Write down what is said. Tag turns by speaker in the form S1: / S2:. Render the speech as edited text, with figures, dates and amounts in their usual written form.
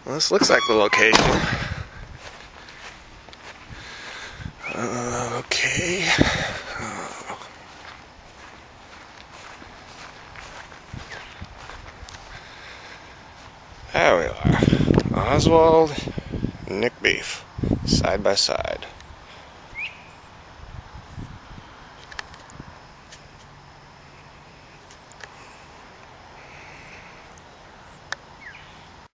S1: Well, this looks like the location. Okay. There we are. Oswald and Nick Beef, side by side.